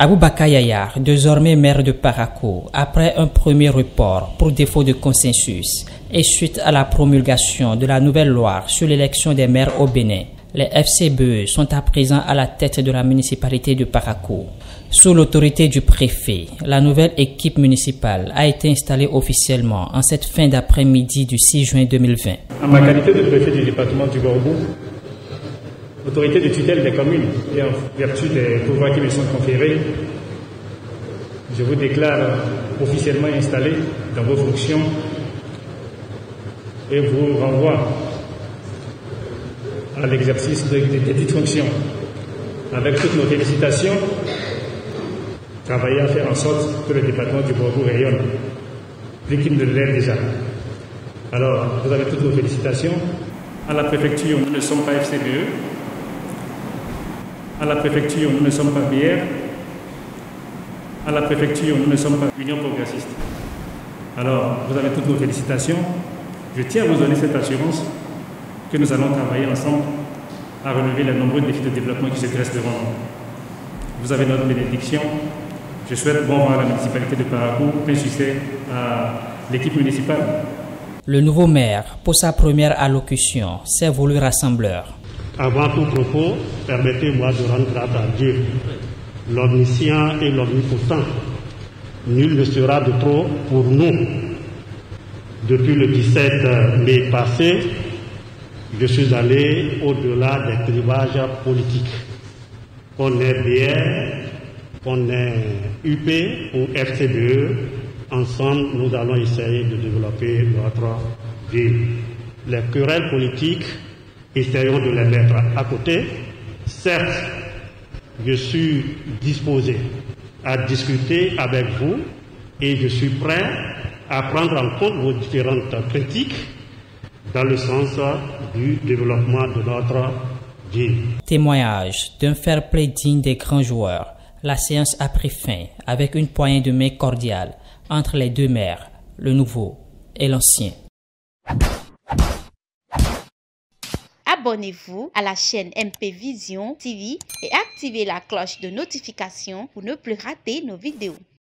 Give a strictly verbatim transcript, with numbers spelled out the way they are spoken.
Aboubakar Yayar, désormais maire de Parakou, après un premier report pour défaut de consensus et suite à la promulgation de la nouvelle loi sur l'élection des maires au Bénin, les F C B E sont à présent à la tête de la municipalité de Parakou. Sous l'autorité du préfet, la nouvelle équipe municipale a été installée officiellement en cette fin d'après-midi du six juin deux mille vingt. En ma qualité de préfet du département du Bordeaux, autorité de tutelle des communes et en vertu des pouvoirs qui me sont conférés, je vous déclare officiellement installé dans vos fonctions et vous renvoie à l'exercice de, de, de dites fonctions. Avec toutes nos félicitations, travailler à faire en sorte que le département du Bordeaux rayonne, plus qu'il ne l'est déjà. Alors, vous avez toutes nos félicitations. À la préfecture, nous ne sommes pas F C B E. À la préfecture, nous ne sommes pas B R. À la préfecture, nous ne sommes pas Union progressiste. Alors, vous avez toutes nos félicitations. Je tiens à vous donner cette assurance que nous allons travailler ensemble à relever les nombreux défis de développement qui se dressent devant nous. Vous avez notre bénédiction. Je souhaite bon vent à la municipalité de Parakou, plein succès à l'équipe municipale. Le nouveau maire, pour sa première allocution, s'est voulu rassembleur. Avant tout propos, permettez-moi de rendre grâce à Dieu, l'omniscient et l'omnipotent. Nul ne sera de trop pour nous. Depuis le dix-sept mai passé, je suis allé au-delà des clivages politiques. Qu'on est B R, qu'on est U P ou F C B E, ensemble nous allons essayer de développer notre ville. Les querelles politiques, essayons de les mettre à côté. Certes, je suis disposé à discuter avec vous et je suis prêt à prendre en compte vos différentes critiques dans le sens du développement de notre ville. Témoignage d'un fair play digne des grands joueurs. La séance a pris fin avec une poignée de main cordiale entre les deux maires, le nouveau et l'ancien. Abonnez-vous à la chaîne M P Vision T V et activez la cloche de notification pour ne plus rater nos vidéos.